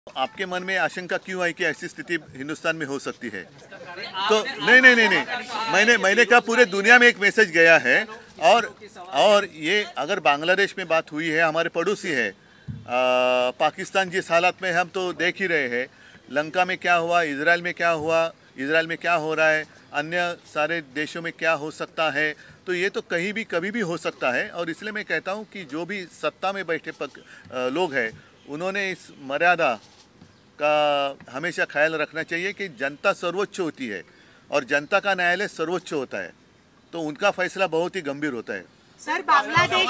आपके मन में आशंका क्यों आई कि ऐसी स्थिति हिंदुस्तान में हो सकती है? तो नहीं, मैंने कहा पूरे दुनिया में एक मैसेज गया है। और ये अगर बांग्लादेश में बात हुई है, हमारे पड़ोसी है। पाकिस्तान जिस हालात में हम तो देख ही रहे हैं। लंका में क्या हुआ, इजराइल में क्या हुआ, इजराइल में क्या हो रहा है, अन्य सारे देशों में क्या हो सकता है। तो ये तो कहीं भी कभी भी हो सकता है। और इसलिए मैं कहता हूँ कि जो भी सत्ता में बैठे लोग हैं, उन्होंने इस मर्यादा का हमेशा ख्याल रखना चाहिए कि जनता सर्वोच्च होती है और जनता का न्यायालय सर्वोच्च होता है, तो उनका फैसला बहुत ही गंभीर होता है। सर बांग्लादेश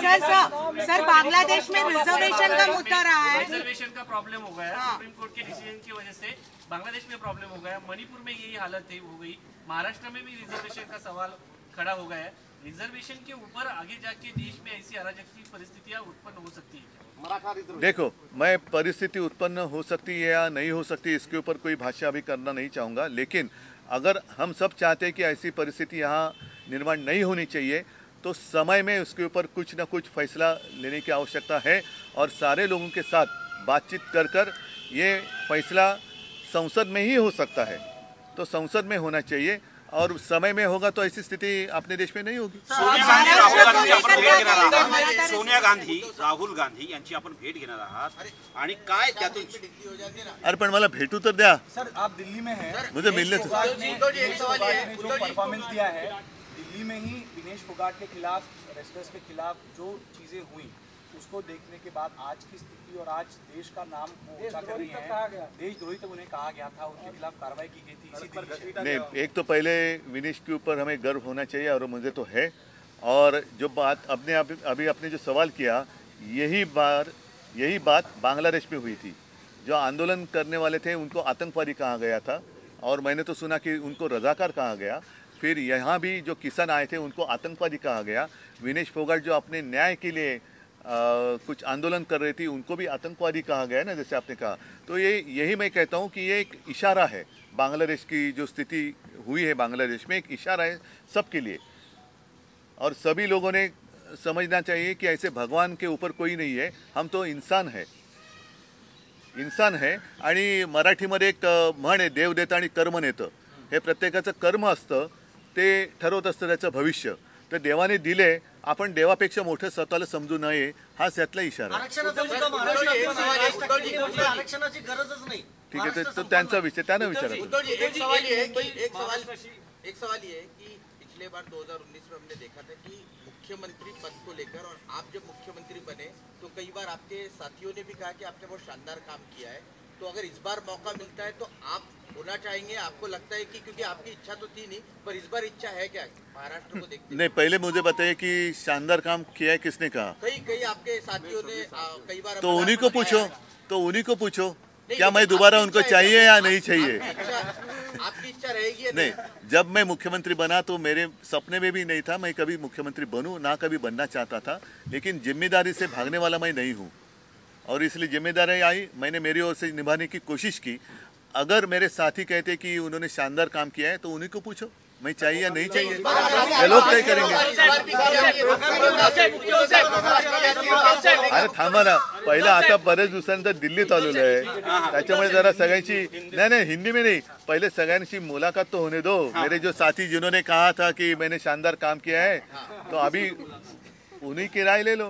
में रिजर्वेशन का मुद्दा रहा है। रिजर्वेशन का प्रॉब्लम हो गया सुप्रीम कोर्ट के डिसीजन की वजह से बांग्लादेश में प्रॉब्लम हो गया, मणिपुर में यही हालत हो गई, महाराष्ट्र में भी रिजर्वेशन का सवाल खड़ा हो गया है। रिजर्वेशन के ऊपर आगे जाके देश में ऐसी अराजक परिस्थितियां उत्पन्न हो सकती है। देखो, मैं परिस्थिति उत्पन्न हो सकती है या नहीं हो सकती इसके ऊपर कोई भाष्य अभी करना नहीं चाहूँगा, लेकिन अगर हम सब चाहते हैं कि ऐसी परिस्थिति यहाँ निर्माण नहीं होनी चाहिए तो समय में उसके ऊपर कुछ ना कुछ फैसला लेने की आवश्यकता है। और सारे लोगों के साथ बातचीत कर ये फैसला संसद में ही हो सकता है, तो संसद में होना चाहिए और समय में होगा तो ऐसी स्थिति अपने देश में नहीं होगी। सोनिया गांधी राहुल गांधी यांची आपण भेट घेणार आहात आणि काय त्यातून? अरे पण मला भेटू तर द्या सर। आप दिल्ली में हैं, मुझे मिलने जो परफॉर्मेंस दिया है दिल्ली में ही विनेश फोगाट के खिलाफ, रेस्लर्स के खिलाफ जो चीजें हुई उसको देखने के बाद आज की स्थिति और आज देश का नाम ऊंचा कर रही है, देशद्रोही तक उन्हें कहा गया था, उनके खिलाफ कार्रवाई की गई थी इसी दिल्ली में। नहीं, एक तो पहले विनेश के ऊपर हमें गर्व होना चाहिए और मुझे तो है। और जो बात अभी आपने जो सवाल किया, यही बात बांग्लादेश में हुई थी। जो आंदोलन करने वाले थे उनको आतंकवादी कहा गया था और मैंने तो सुना कि उनको रजाकार कहा गया। फिर यहाँ भी जो किसान आए थे उनको आतंकवादी कहा गया। विनेश फोगाट जो अपने न्याय के लिए कुछ आंदोलन कर रही थी उनको भी आतंकवादी कहा गया ना, जैसे आपने कहा। तो यही मैं कहता हूँ कि ये एक इशारा है, बांग्लादेश की जो स्थिति हुई है बांग्लादेश में एक इशारा है सबके लिए। और सभी लोगों ने समझना चाहिए कि ऐसे भगवान के ऊपर कोई नहीं है, हम तो इंसान है। आणि मराठीमध्ये एक म्हण आहे, देव देतं आणि कर्म नेतं। हे प्रत्येकाचं कर्म असतं, ते ठरवत असतं त्याचं भविष्य। तर देवाने दिले, आपण देवापेक्षा मोठं स्वतःला समजू नये, हाच यातला इशारा आहे। ठीक आहे, तो त्यांचा विषय, त्यांना विचारा। एक सवाल ये है कि पिछले बार 2019 में हमने देखा था कि मुख्यमंत्री पद को लेकर, और आप जब मुख्यमंत्री बने तो कई बार आपके साथियों ने भी कहा कि आपने बहुत शानदार काम किया है, तो अगर इस बार मौका मिलता है तो आप होना चाहेंगे? आपको लगता है कि क्योंकि आपकी इच्छा तो थी नहीं, पर इस बार इच्छा है क्या महाराष्ट्र को देखते? नहीं, पहले मुझे बताइए कि शानदार काम किया है किसने कहा? कई आपके साथियों ने कई बार। तो उन्हीं को पूछो क्या मैं दोबारा उनको चाहिए या नहीं चाहिए? आपकी इच्छा रहेगी? नहीं, जब मैं मुख्यमंत्री बना तो मेरे सपने में भी नहीं था मैं कभी मुख्यमंत्री बनूं, ना कभी बनना चाहता था, लेकिन जिम्मेदारी से भागने वाला मैं नहीं हूं और इसलिए जिम्मेदारी आई, मैंने मेरी ओर से निभाने की कोशिश की। अगर मेरे साथी कहते कि उन्होंने शानदार काम किया है तो उन्हीं को पूछो मैं चाहिए या नहीं चाहिए, ये लोग तय करेंगे। अरे थांबा ना, पहिला आता बरेच दिवसांनंतर दिल्लीत आलेलो आहे, त्याच्यामुळे जरा सगळ्यांची नहीं हिंदी में नहीं, पहले सगळ्यांशी मुलाकात तो होने दो। मेरे जो साथी जिन्होंने कहा था कि मैंने शानदार काम किया है, तो अभी उन्हीं की राय ले लो।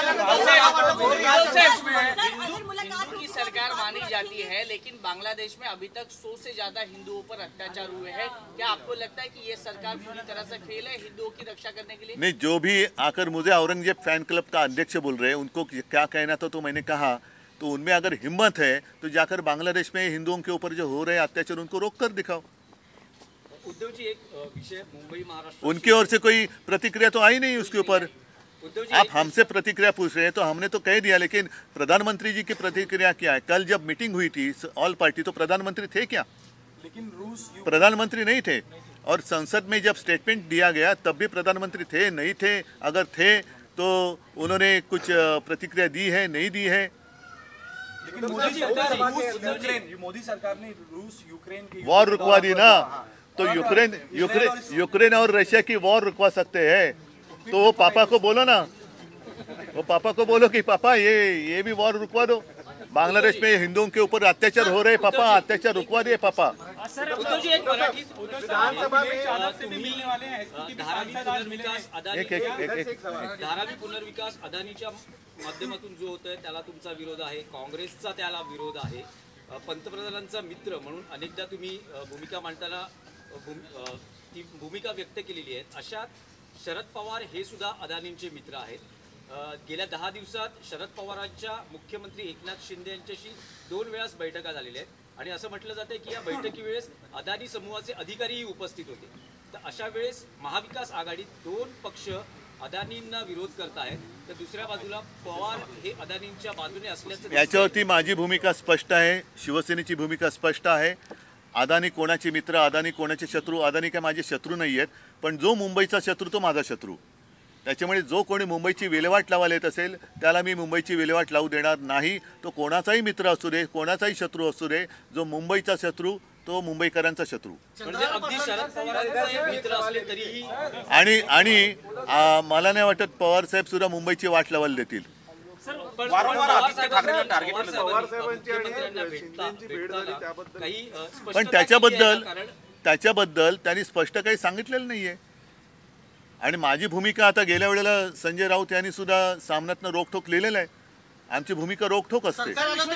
हिंदू की सरकार मानी जाती है, लेकिन बांग्लादेश में अभी तक 100 से ज्यादा हिंदुओं पर अत्याचार हुए हैं। क्या आपको लगता है कि ये सरकार पूरी तरह से फेल है हिंदुओं की रक्षा करने के लिए? नहीं, जो भी आकर मुझे औरंगजेब फैन क्लब का अध्यक्ष बोल रहे हैं उनको क्या कहना था तो मैंने कहा, तो उनमें अगर हिम्मत है तो जाकर बांग्लादेश में हिंदुओं के ऊपर जो हो रहे अत्याचार उनको रोक कर दिखाओ। उद्धव जी, एक विषय मुंबई महाराष्ट्र, उनकी ओर से कोई प्रतिक्रिया तो आई नहीं उसके ऊपर। आप हमसे प्रतिक्रिया पूछ रहे हैं तो हमने तो कह दिया, लेकिन प्रधानमंत्री जी की प्रतिक्रिया क्या है? कल जब मीटिंग हुई थी ऑल पार्टी, तो प्रधानमंत्री थे क्या? लेकिन रूस प्रधानमंत्री नहीं थे। और संसद में जब स्टेटमेंट दिया गया तब भी प्रधानमंत्री थे नहीं थे? अगर थे तो उन्होंने कुछ प्रतिक्रिया दी है नहीं दी है? लेकिन मोदी सरकार ने रूस यूक्रेन की वॉर रुकवा दी ना, तो यूक्रेन और रशिया की वॉर रुकवा सकते हैं। तो वो पापा को बोलो ना, वो पापा को बोलो कि पापा ये भी वॉर रुकवा दो। बांग्लादेश में हिंदुओं के ऊपर अत्याचार हो रहे पापा, अत्याचार रुकवा दिए पापा। उद्धवजी एक मराठी विधानसभा में तुम्ही धारावी पुनर्विकास धारावी पुनर्विकास अदानीच्या माध्यमातून जो होतोय त्याला तुमचा विरोध आहे, काँग्रेसचा त्याला विरोध आहे, पंतप्रधानांचा मित्र म्हणून अनेकदा तुम्ही भूमिका मांडताना ती भूमिका व्यक्त केलेली आहे। अशात शरद पवार हे सुद्धा अदानींचे मित्र आहेत। गेल्या 10 दिवसात शरद पवारांच्या मुख्यमंत्री एकनाथ शिंदे यांच्याशी 2 वेळा बैठका झालेल्या आहेत आणि असं म्हटलं जातं की या बैठकीवेळेस अदानी समूहाचे अधिकारीही उपस्थित होते। तर अशा वेळेस महाविकास आघाडीत 2 पक्ष अदानींना विरोध करत आहेत, तर दुसऱ्या बाजूला पवार हे अदानींच्या बाजूने असल्याचं याच्यावरती माझी भूमिका स्पष्ट आहे, शिवसेनेची भूमिका स्पष्ट आहे। अदानी कोणाचे मित्र, अदानी कोणाचे शत्रू, अदानी काय माझे शत्रू नाही आहेत, पण जो मुंबईचा शत्रू तो माझा शत्रू। त्याच्यामुळे जो कोणी मुंबईची विल्हेवाट लावायला येत असेल त्याला मी मुंबईची विल्हेवाट लावू देणार नाही। तो कोणाचाही मित्र असू दे, कोणाचाही शत्रू असू दे, जो मुंबईचा शत्रू तो मुंबईकरांचा शत्रू। म्हणजे अगदी शरद पवारांचे मित्र असले तरीही आणि मला नाही वाटत पवार साहेब सुद्धा मुंबईची वाट लावायला देतील। पण त्याच्याबद्दल त्यांनी स्पष्ट काही सांगितलेलं नाहीये। आणि माझी भूमिका आता गेल्या वेळेला संजय राऊत यांनी सुद्धा सामन्यातनं रोखोक लिहिलेलं आहे। आमची भूमिका रोखोक असते।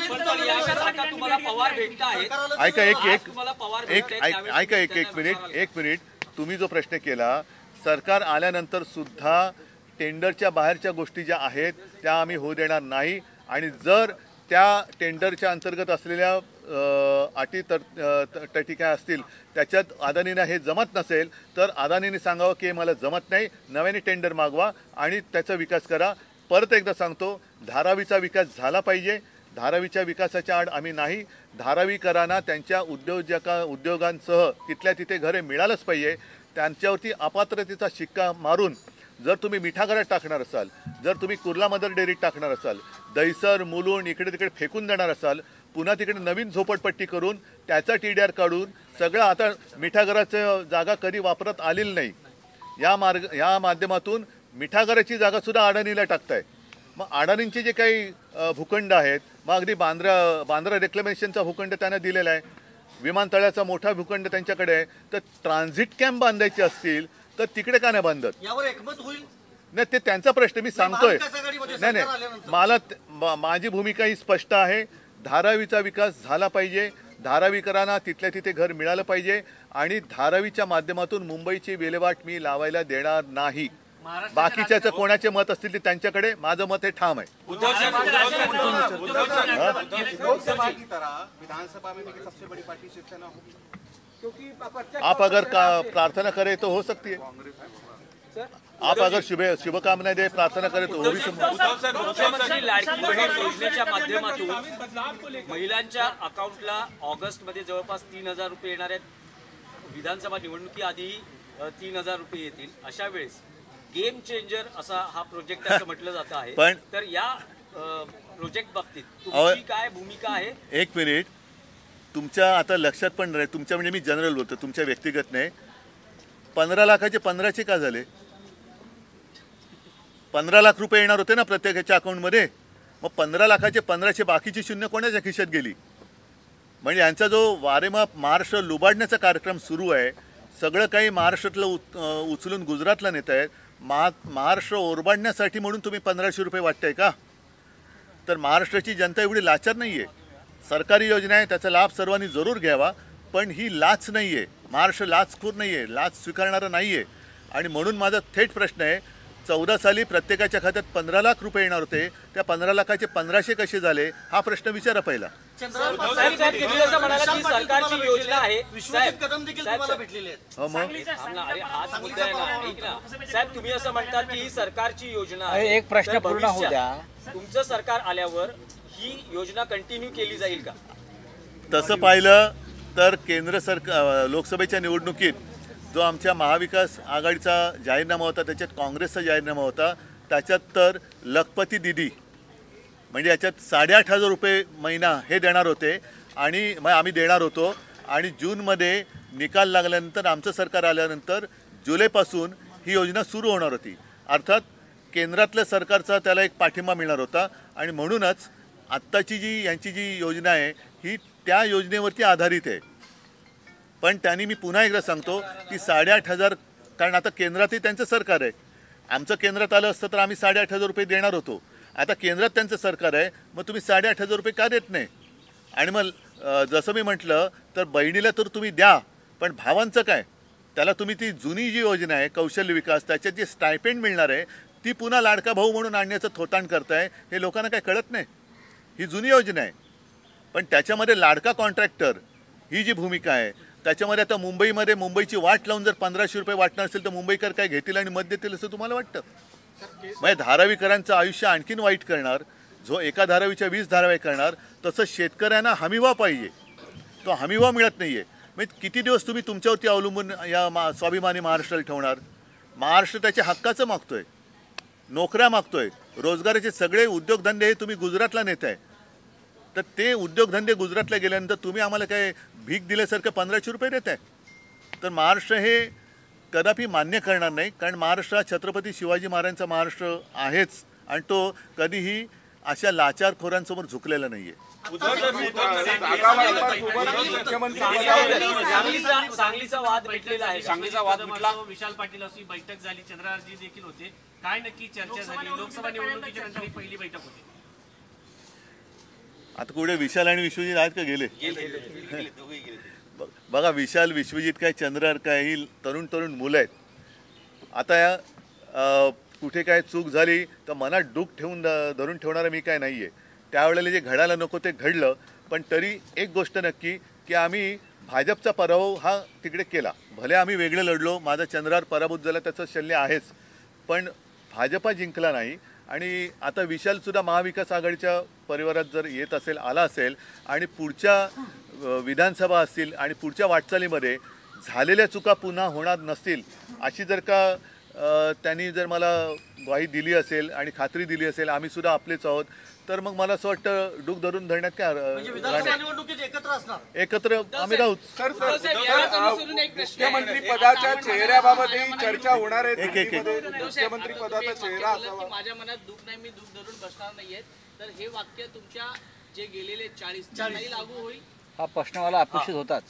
एक मिनिट तुम्ही जो प्रश्न केला, सरकार आल्यानंतर सुद्धा टेंडरच्या बाहेरच्या गोष्टी ज्या आहेत त्या आम्ही होऊ देणार नाही। आणि जर त्या टेंडरच्या अंतर्गत असलेल्या अटी तटी काय असतील त्याच्यात अदानींना हे जमत नसेल तर अदानीने सांगावं की मला जमत नाही, नव्याने टेंडर मागवा आणि त्याचा विकास करा। परत एकदा सांगतो, धारावीचा विकास झाला पाहिजे। धारावीच्या विकासाच्या आड आम्ही नाही। धारावीकरांना त्यांच्या उद्योगांसह तिथल्या तिथे घरे मिळालंच पाहिजे। त्यांच्यावरती अपात्रतेचा शिक्का मारून जर तुम्ही मिठागरात टाकणार असाल, जर तुम्ही कुर्ला मदर डेअरीत टाकणार असाल, दहिसर मुलुंड इकडे तिकडे फेकून देणार असाल, पुन्हा तिकडे नवीन झोपडपट्टी करून त्याचा TDR काढून सगळं आता मिठागराचं जागा कधी वापरत आलेली नाही, या माध्यमातून मिठागराची जागा सुद्धा अडाणीला टाकताय। मग अडाणींचे जे काही भूखंड आहेत, मग अगदी बांद्रा रेक्लेमेशनचा भूखंड त्यांना दिलेला आहे, विमानतळाचा मोठा भूखंड त्यांच्याकडे आहे, तर ट्रान्झिट कॅम्प बांधायचे असतील तर तिकडे का नाही बांधत? यावर एकमत होईल नाही, ते त्यांचा प्रश्न, मी सांगतोय। नाही, माझी भूमिका ही स्पष्ट आहे। धारावीचा विकास झाला पाहिजे, धारावीकरांना तिथल्या तिथे घर मिळालं पाहिजे आणि धारावीच्या माध्यमातून मुंबईची विल्हेवाट मी लावायला देणार नाही। बाकीच्याचं कोणाचे मत असतील ते त्यांच्याकडे, माझं मत हे ठाम आहे। आप अगर प्रार्थना करें तो हो सकती है, आप अगर शुभकामनाएं दे, प्रार्थना करें तो हो भी सकती है। मुख्यमंत्री लाडकी बहीण योजनेच्या माध्यमातून महिलांच्या अकाउंटला ऑगस्टमध्ये जवळपास 3000 रुपये येणार आहेत। विधानसभा निवडणुकीआधी 3000 रुपये येतील। अशा वेळेस गेम चेंजर असा हा प्रोजेक्ट असं म्हटलं जात आहे, तर या प्रोजेक्ट बाबतीत तुमची काय भूमिका आहे? एक मिनिट, तुमच्या आता लक्षात पण नाही, तुमच्या म्हणजे मी जनरल बोलतो, तुमच्या व्यक्तिगत नाही। 15 लाखाचे 15चे का झाले? 15 लाख रुपये येणार होते ना प्रत्येकाच्या अकाउंटमध्ये, मग 15 लाखाचे 15चे बाकीची शून्य कोणाच्या खिशात गेली? म्हणजे यांचा जो वारेमाप महाराष्ट्र लुबाडण्याचा कार्यक्रम सुरू आहे, सगळं काही महाराष्ट्रातलं उचलून गुजरातला नेत आहेत। महाराष्ट्र ओरबाडण्यासाठी म्हणून तुम्ही 1500 रुपये वाटताय का? तर महाराष्ट्राची जनता एवढी लाचार नाही आहे। सरकारी योजना आहे, त्याचा लाभ सर्वांनी जरूर घ्यावा, पण ही लाच नाही आहे। महाराष्ट्र लाचखोर नाही आहे, लाच स्वीकारणारा नाही आहे। आणि म्हणून माझा थेट प्रश्न आहे, 14 साली प्रत्येकाच्या खात्यात 15 लाख रुपये येणार होते, त्या 15 लाखाचे 1500 कसे झाले हा प्रश्न विचारा पहिला। सरकारची योजना आहे, कदम देखील तुम्हाला भेटलेले आहेत। हाच मुद्दा आहे ना। साहेब, तुम्ही असं म्हणतात की ही सरकारची योजना आहे, एक प्रश्न पूर्ण होऊ द्या। तुमचं सरकार आल्यावर ही योजना कंटिन्यू केली जाईल का? तसं पाहिलं तर केंद्र सरकार लोकसभेच्या निवडणुकीत जो आमच्या महाविकास आघाडीचा जाहीरनामा होता, त्याच्यात काँग्रेसचा जाहीरनामा होता, त्याच्यात तर लखपती दिदी म्हणजे याच्यात 8500 रुपये महिना हे देणार होते आणि आम्ही देणार होतो। आणि जूनमध्ये निकाल लागल्यानंतर आमचं सरकार आल्यानंतर जुलैपासून ही योजना सुरू होणार होती। अर्थात केंद्रातल्या सरकारचा त्याला एक पाठिंबा मिळणार होता आणि म्हणूनच आत्ताची जी यांची जी योजना आहे ही त्या योजनेवरती आधारित आहे. पण त्यांनी, मी पुन्हा एकदा सांगतो की 8,500, कारण आता केंद्रातही त्यांचं सरकार आहे. आमचं केंद्रात आलं असतं तर आम्ही 8,500 रुपये देणार होतो. आता केंद्रात त्यांचं सरकार आहे, मग तुम्ही 8,500 रुपये का देत नाही? आणि मग जसं मी म्हटलं तर बहिणीला तर तुम्ही द्या, पण भावांचं काय? त्याला तुम्ही ती जुनी जी योजना आहे कौशल्य विकास, त्याच्यात जे स्टायपेंड मिळणार आहे ती पुन्हा लाडका भाऊ म्हणून आणण्याचं थोतांड करताय. हे लोकांना काय कळत नाही? ही जुनी योजना आहे, पण त्याच्यामध्ये लाडका कॉन्ट्रॅक्टर ही जी भूमिका आहे त्याच्यामध्ये आता मुंबईमध्ये मुंबईची वाट लावून जर 1,500 रुपये वाटणार असेल तर मुंबईकर काय घेतील आणि मत देतील असं तुम्हाला वाटतं? म्हणजे धारावीकरांचं आयुष्य आणखीन वाईट करणार, जो एका धारावीच्या 20 धाराव्या करणार. तसं शेतकऱ्यांना हमीभाव पाहिजे, तो हमीभाव मिळत नाही आहे. म्हणजे किती दिवस तुम्ही तुमच्यावरती अवलंबून या स्वाभिमानी महाराष्ट्राला ठेवणार? महाराष्ट्र त्याच्या हक्काचं मागतोय, नोकऱ्या मागतोय, रोजगाराचे सगळे उद्योगधंदे हे तुम्ही गुजरातला नेत आहे. तर ते उद्योगधंदे गुजरातला गेल्यानंतर तुम्ही आम्हाला काय भीक दिल्यासारखं 1,500 रुपये देत आहे? तर महाराष्ट्र हे कदापि मान्य करणार नाही, कारण महाराष्ट्र हा छत्रपती शिवाजी महाराजांचा महाराष्ट्र आहेच आणि तो कधीही अशा लाचारखोरांसमोर झुकलेला नाही आहे. सांगलीचा वाद पेटलेला आहे. सांगलीचा वाद मिटला. विशाल पाटील अशी बैठक झाली, चंद्रराजी देखील होते. काय नक्की चर्चा झाली? लोकसभा निवडणुकीच्या नंतर ही पहिली बैठक होती. आता कुठे विशाल आणि विश्वजित आहेत का? गेले. बघा, विशाल विश्वजित काय चंद्रहार काय ही तरुण मुलं आहेत. आता कुठे काय चूक झाली तर मनात डूक ठेवून धरून ठेवणारा मी काय नाही आहे. त्यावेळेला जे घडायला नको ते घडलं, पण तरी एक गोष्ट नक्की की आम्ही भाजपचा पराभव हा तिकडे केला. भले आम्ही वेगळे लढलो, माझा चंद्रहार पराभूत झाला त्याचं शल्य आहेच, पण भाजपा जिंकला नाही. आणि आता विशालसुद्धा महाविकास आघाडीच्या परिवारात जर येत असेल, आला असेल आणि पुढच्या विधानसभा असतील आणि पुढच्या वाटचालीमध्ये झालेल्या चुका पुन्हा होणार नसतील अशी जर का त्यांनी जर मला ग्वाही दिली असेल आणि खात्री दिली असेल, आम्ही सुद्धा आपलेच आहोत, तर मग मला असं वाटतं डूक धरून धरण्यात काय एकत्र आम्ही राहू. मुख्यमंत्री पदाच्या चेहऱ्याबाबतही चर्चा होणार आहे. मुख्यमंत्री पदाचा चेहरा माझ्या मनात दुःख नाही, मी दुःख धरून बसणार नाहीये. तर हे वाक्य तुमच्या जे गेलेले 40 नाही लागू होईल? हा प्रश्न मला अपेक्षित होताच.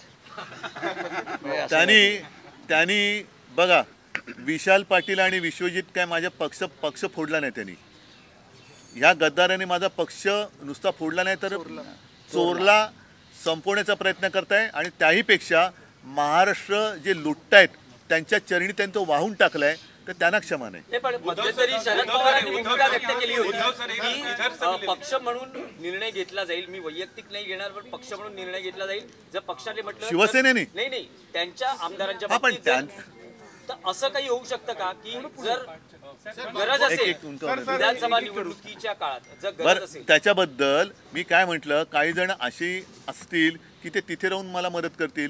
त्यांनी बघा, विशाल पाटील आणि विश्वजित काय माझ्या पक्ष फोडला नाही. त्यांनी ह्या गद्दाराने माझा पक्ष नुसता फोडला नाही तर चोरला संपवण्याचा प्रयत्न करताय. आणि त्याहीपेक्षा महाराष्ट्र जे लुटतायत त्यांच्या चरणी त्यांनी तो वाहून टाकलाय, तर त्यांना क्षमा नाही. पण मध्यंतरी शरद पवारांनी भूमिका व्यक्त केली होती की पक्ष म्हणून निर्णय घेतला जाईल. मी वैयक्तिक नाही घेणार, पण पक्ष म्हणून निर्णय घेतला जाईल. जर पक्षाने म्हटलं शिवसेनेने नाही त्यांच्या आमदारांच्या बाबतीत तर असं काही होऊ शकतं का की जर गरज असेल विधानसभा निवडणुकीच्या काळात जर गरज असेल? त्याच्याबद्दल मी काय म्हटलं, काही जण अशी असतील की ते तिथे राहून मला मदत करतील.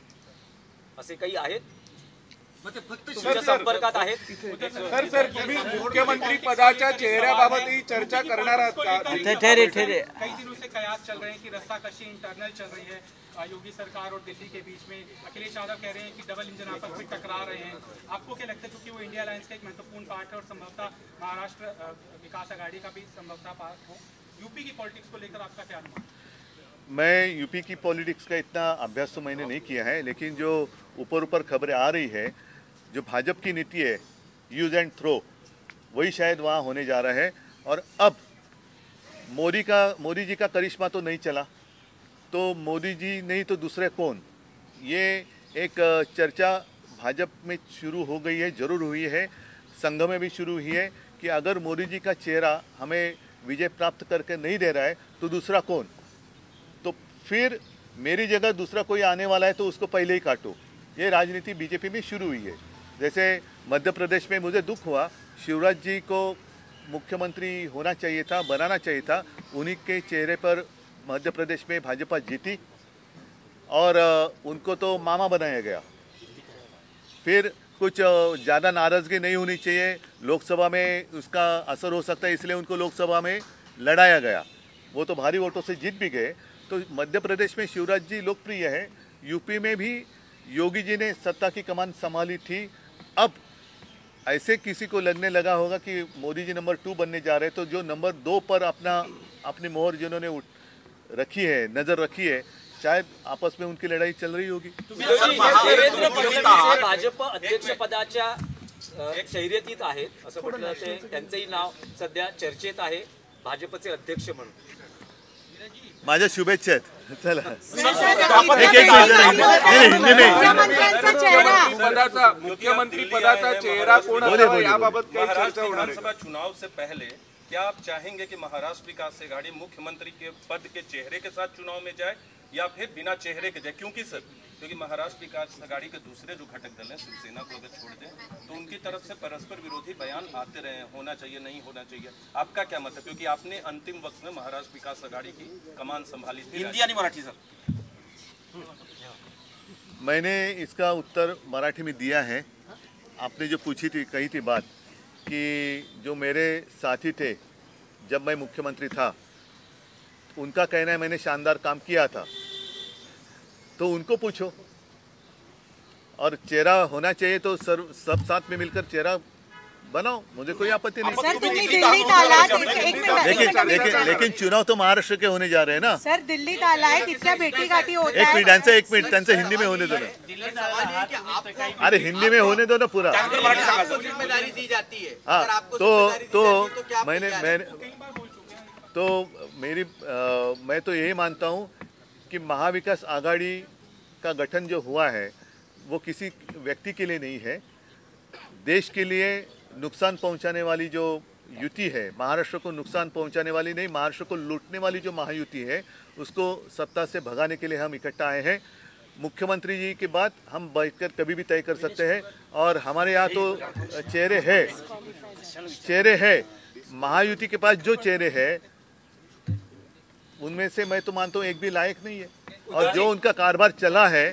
असे काही आहेत तुमच्या संपर्कात आहेत? सर तुम्ही मुख्यमंत्री पदाच्या चेहऱ्याबाबतही चर्चा करणार आहात का? ठहरे कई दिनों से कयास चल रहे हैं कि रस्साकशी इंटरनल चल रही है योगी सरकार और दिल्ली के बीच में. अखिलेश यादव कह रहे हैं कि डबल इंजन आपस में टकरा रहे हैं. आपको क्या लगता है, चूंकि वो इंडिया अलायंस का एक महत्वपूर्ण पार्ट है और संभवतः महाराष्ट्र विकास आघाड़ी का भी संभवतः पार्ट हो, यूपी की पॉलिटिक्स को लेकर आपका क्या अनुमान? मैं यूपी की पॉलिटिक्स का इतना अभ्यास तो मैंने नहीं किया है, लेकिन जो ऊपर खबरें आ रही है, जो भाजपा की नीति है यूज एंड थ्रो, वही शायद वहाँ होने जा रहा है. और अब मोदी जी का करिश्मा तो नहीं चला, तो मोदी जी नहीं तो दूसरे कौन, ये एक चर्चा भाजपा में शुरू हो गई है, जरूर हुई है, संघ में भी शुरू हुई है कि अगर मोदी जी का चेहरा हमें विजय प्राप्त करके नहीं दे रहा है तो दूसरा कौन, तो फिर मेरी जगह दूसरा कोई आने वाला है तो उसको पहले ही काटो. ये राजनीति बीजेपी में शुरू हुई है. जैसे मध्य प्रदेश में मुझे दुख हुआ, शिवराज जी को मुख्यमंत्री होना चाहिए था, बनाना चाहिए था, उन्हीं के चेहरे पर मध्य प्रदेश में भाजपा जीती और उनको तो मामा बनाया गया. फिर कुछ ज़्यादा नाराज़गी नहीं होनी चाहिए, लोकसभा में उसका असर हो सकता है, इसलिए उनको लोकसभा में लड़ाया गया. वो तो भारी वोटों से जीत भी गए. तो मध्य प्रदेश में शिवराज जी लोकप्रिय है, यूपी में भी योगी जी ने सत्ता की कमान संभाली थी. अब ऐसे किसी को लगने लगा होगा कि मोदी जी नंबर 2 बनने जा रहे हैं, तो जो नंबर 2 पर अपना अपनी मोहर जिन्होंने रखी है, नजर रखी है, शायद आपस में उनकी लड़ाई चल रही होगी। देवेंद्र फडणवीस भाजप अध्यक्ष पदाच्या शर्यतीत आहेत असं म्हटलं जाते, त्यांचंही नाव सध्या चर्चेत आहे भाजपचे अध्यक्ष म्हणून। माझ्या शुभेच्छा आहेत। चला मुख्यमंत्री पदाचा चेहरा कोण असावा याबाबत काही चर्चा होणार आहे? विधानसभा चुनाव से पहले क्या आप चाहेंगे कि महाराष्ट्र विकास आघाड़ी मुख्यमंत्री के पद के चेहरे के साथ चुनाव में जाए या फिर बिना चेहरे के जाए? क्योंकि सर क्योंकि महाराष्ट्र विकास आघाड़ी के दूसरे जो घटक दल हैं शिवसेना को अगर छोड़ दें तो उनकी तरफ से परस्पर विरोधी बयान आते रहे, होना चाहिए नहीं होना चाहिए, आपका क्या मत है? क्योंकि आपने अंतिम वक्त में महाराष्ट्र विकास आघाड़ी की कमान संभाली थी। हिंदी आणि मराठी सर। मैंने इसका उत्तर मराठी में दिया है। आपने जो पूछी थी, कही थी बात कि जो मेरे साथी थे जब मैं मुख्यमंत्री था, उनका कहना है मैंने शानदार काम किया था, तो उनको पूछो। और चेहरा होना चाहिए तो सब साथ में मिलकर चेहरा बनाओ, मुझे कोई आपत्ति नहीं। सर दिल्लीत आलात, लेकिन चुनाव तो महाराष्ट्र के होने जा रहे हैं ना सर। दिल्लीत आलाय, तिथल्या भेटीगाठी होत एक मिनट त्यांचं हिंदी में होने दो ना। अरे हिंदी में होने दो ना पूरा। जिम्मेदारी दी जाती है। हाँ मैं तो यही मानता हूँ कि महाविकास आघाड़ी का गठन जो हुआ है वो किसी व्यक्ति के लिए नहीं है, देश के लिए नुकसान पहुंचाने वाली जो युति है, महाराष्ट्र को नुकसान पहुंचाने वाली नहीं, महाराष्ट्र को लूटने वाली जो महायुति है, उसको सत्ता से भगाने के लिए हम इकट्ठा आए हैं। मुख्यमंत्री जी की बात हम बैठकर कभी भी तय कर सकते हैं और हमारे यहाँ तो चेहरे हैं। महायुति के पास जो चेहरे हैं उनमें से मैं तो मानता हूँ एक भी लायक नहीं है, और जो उनका कारोबार चला है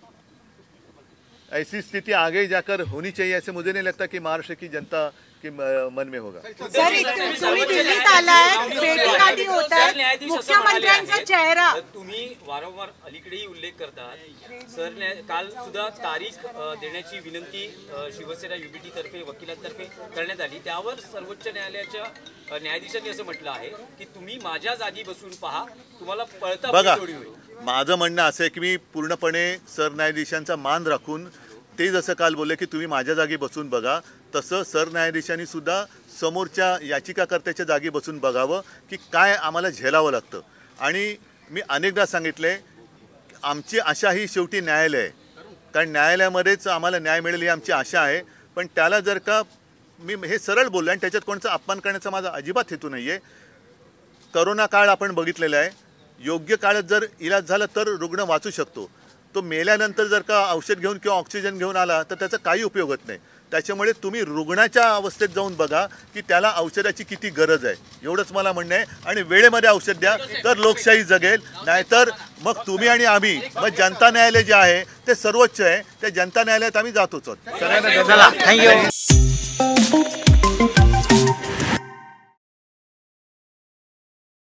ऐसी स्थिति आगे जाकर होनी चाहिए, ऐसे मुझे नहीं लगता कि महाराष्ट्र की जनता के मन में होगा। सर तुम्ही दिल्लीत आलाय, भेटीगाठी होत आहे, मुख्यमंत्र्यांचा चेहरा तुम्ही वारंवार अलीकडेही उल्लेख करतात। सर काल सुद्धा तारीख देण्याची विनंती शिवसेना युबीटी तर्फे वकिलांतर्फे करण्यात आली, त्यावर सर्वोच्च न्यायालयाच्या न्यायाधीशांनी असं म्हटलं आहे की तुम्ही माझ्या जागी बसून पहा, तुम्हाला पळता बघा। थोडी होईल। माझं म्हणणं असं आहे की मी पूर्णपणे सरन्यायाधीशांचा मान राखून, ते जसं काल बोलले की तुम्ही माझ्या जागी बसून बघा, तसं सरन्यायाधीशांनी सुद्धा समोरच्या याचिकाकर्त्याच्या जागी बसून बघावं की काय आम्हाला झेलावं लागतं। आणि मी अनेकदा सांगितले आमची आशा ही शेवटी न्यायालय आहे, कारण न्यायालयामध्येच आम्हाला न्याय मिळेल ही आमची आशा आहे। पण त्याला जर का मी हे सरळ बोललो आणि त्याच्यात कोणाचा अपमान करण्याचा माझा अजिबात हेतू नाही आहे। करोना काळ आपण बघितलेला आहे, योग्य काळात जर इलाज झाला तर रुग्ण वाचू शकतो, तो मेल्यानंतर जर का औषध घेऊन किंवा ऑक्सिजन घेऊन आला तर त्याचा काही उपयोग होत नाही। त्याच्यामुळे तुम्ही रुग्णाच्या अवस्थेत जाऊन बघा की त्याला औषधाची किती गरज आहे, एवढंच मला म्हणणं आहे। आणि वेळेमध्ये औषध द्या तर लोकशाही जगेल, नाहीतर मग तुम्ही आणि आम्ही, मग जनता न्यायालय जे आहे ते सर्वोच्च आहे, त्या जनता न्यायालयात आम्ही जातोच आहोत। सगळ्यांना धन्यवाद।